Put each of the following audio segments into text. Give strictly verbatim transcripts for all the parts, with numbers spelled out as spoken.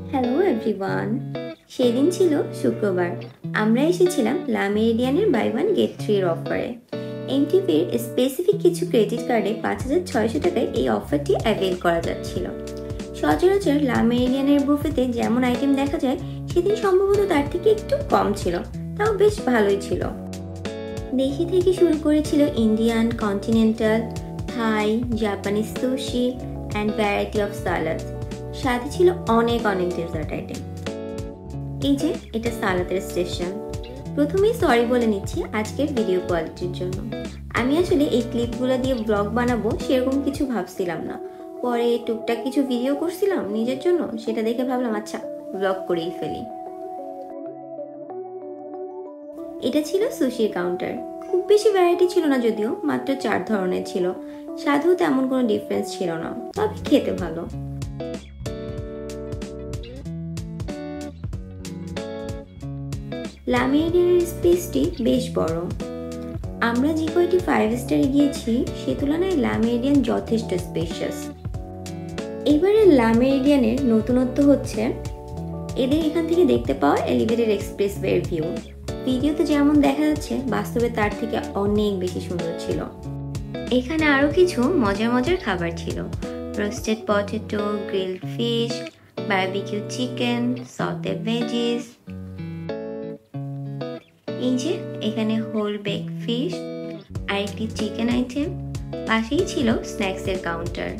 Hello everyone, সেদিন ছিল শুক্রবার। আমরা এসেছিলাম লা মেরিডিয়ানের বাই ওয়ান গেট থ্রি এর অফারে। এমটিভির স্পেসিফিক কিছু ক্রেডিট কার্ডে পাঁচ হাজার ছয়শো টাকায় এই অফারটি অ্যাভেল করা যাচ্ছিল। সচরাচর লা মেরিডিয়ানের বুফেতে যেমন আইটেম দেখা যায়, সেদিন সম্ভবত তার থেকে একটু কম ছিল, তাও বেশ ভালোই ছিল। দেশি থেকে শুরু করেছিল Indian, continental, Thai, Japanese sushi and variety of salad. সাথে ছিল অনেক অনেক ডেজার্ট আইটেম। এই যে এটা সালাদের স্টেশন। প্রথমেই সরি বলে নিচ্ছি আজকের ভিডিও কোয়ালিটির জন্য। আমি আসলে এই ক্লিপগুলো দিয়ে ব্লগ বানাবো সেরকম কিছু ভাবছিলাম না। পরে টুকটাক কিছু ভিডিও করছিলাম নিজের জন্য, সেটা দেখে ভাবলাম আচ্ছা ব্লগ করেই ফেলি। এটা ছিল সুশির কাউন্টার। খুব বেশি ভ্যারাইটি ছিল না, যদিও মাত্র চার ধরনের ছিল। স্বাদেও তেমন কোনো ডিফারেন্স ছিল না, তবে খেতে ভালো। লা মেরিডিয়ানের স্পেসটি বেশ বড়। আমরা যে কয়টি ফাইভ স্টারে গিয়েছি সে তুলনায় লা মেরিডিয়ান যথেষ্ট স্পেশাস। এবারে লা মেরিডিয়ানের নতুনত্ব হচ্ছে এদের এখান থেকে দেখতে পাওয়া এলিভেটেড এক্সপ্রেসওয়ের ভিউ। ভিডিওতে যেমন দেখা যাচ্ছে, বাস্তবে তার থেকে অনেক বেশি সুন্দর ছিল। এখানে আরো কিছু মজার মজার খাবার ছিল: roasted potato, grilled fish, barbecue chicken, sauté veggies. এই যে এখানে হোল বেক ফিশ আর একটি চিকেন আইটেম। পাশেই ছিল স্ন্যাক্স এর কাউন্টার।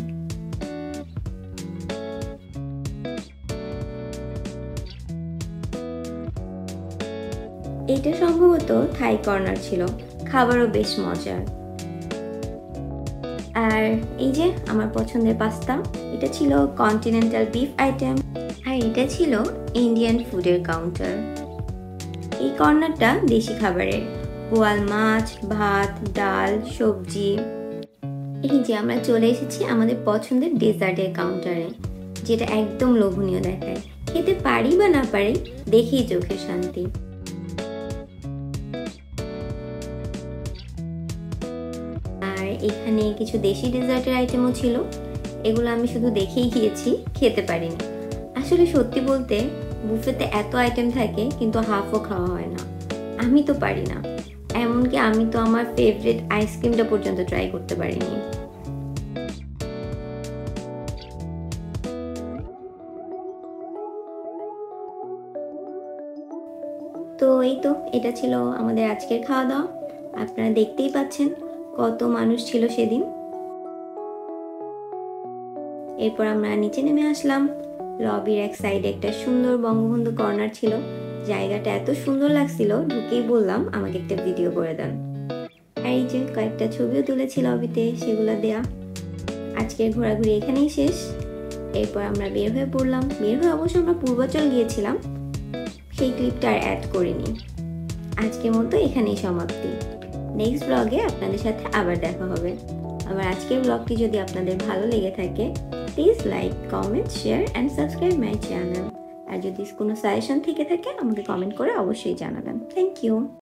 এটা সম্ভবত থাই কর্নার ছিল, খাবারও বেশ মজার। আর এই যে আমার পছন্দের পাস্তা, এটা ছিল কন্টিনেন্টাল বিফ আইটেম। আর এটা ছিল ইন্ডিয়ান ফুডের কাউন্টার। এই কর্নারটা দেশি খাবারের, বোয়াল মাছ, ভাত, ডাল, সবজি। এই যে আমরা চলে এসেছি আমাদের পছন্দের ডেজার্টের কাউন্টারে, যেটা একদম লোভনীয় দেখায়। খেতে পারি বা না পারি, দেখেই চোখের শান্তি। আর এখানে কিছু দেশি ডেজার্টের আইটেমও ছিল। এগুলো আমি শুধু দেখেই গিয়েছি, খেতে পারিনি। আসলে সত্যি বলতে বুফেতে এত আইটেম থাকে কিন্তু হাফও খাওয়া হয় না। আমি তো পারি না, এমনকি আমি তো আমার ফেভারিট আইসক্রিমটা পর্যন্ত ট্রাই করতে পারিনি। তো এই তো এটা ছিল আমাদের আজকের খাওয়া দাওয়া। আপনারা দেখতেই পাচ্ছেন কত মানুষ ছিল সেদিন। এরপর আমরা নিচে নেমে আসলাম। লবির এক সাইডে একটা সুন্দর বঙ্গবন্ধু কর্নার ছিল। জায়গাটা এত সুন্দর লাগছিল, ঢুকেই বললাম আমাকে একটা ভিডিও করে দেন। আর এই যে কয়েকটা ছবিও তুলেছি লবিতে, সেগুলো দেয়া। আজকের ঘোরাঘুরি এখানেই শেষ। এরপর আমরা বের হয়ে পড়লাম। বের হয়ে অবশ্য আমরা পূর্বাচল গিয়েছিলাম, সেই ক্লিপটা আর অ্যাড করিনি। আজকের মতো এখানেই সমাপ্তি। নেক্সট ব্লগে আপনাদের সাথে আবার দেখা হবে। আমার আজকের ব্লগটি যদি আপনাদের ভালো লেগে থাকে, please like, comment, share and subscribe my channel. আর যদি কোনো সাজেশন থেকে থাকে আমাকে কমেন্ট করে অবশ্যই জানাবেন। Thank you.